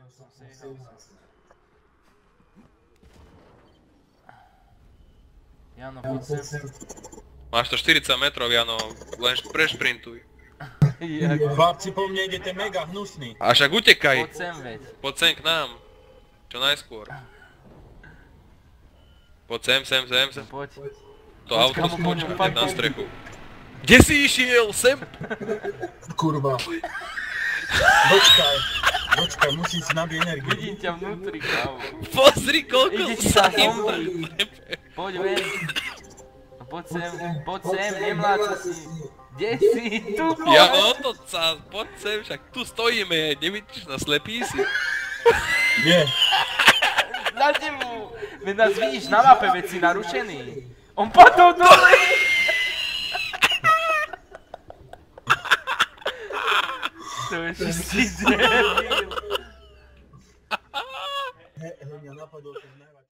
Pustil som Sejhouse. Jano, poď sem. Máš to 40 metrov, Jano, len prešprintuj. Chlapci, po mne idete mega hnusný. A však utekaj. Poď sem, veď. Poď sem k nám. Čo najskôr. Poď sem. Poď. To auto skočí hneď na strechu. Kde si išiel? Sem? Kurva. Počkaj, musím si nabiť energiu. Vidím ťa vnútri, kámo. Pozri, koľko Ide ti sa sa im zombie. Poď ven. Poď sem, nemláca si. Kde si? Tu, Ja otoč sa, poď sem, však tu stojíme, nevidíš na slepý si. Nie. Na tebu. Veď nás vidíš na mape, veď si narušený. On padol dole. To je si debil. Mňa napadol ten najväčší.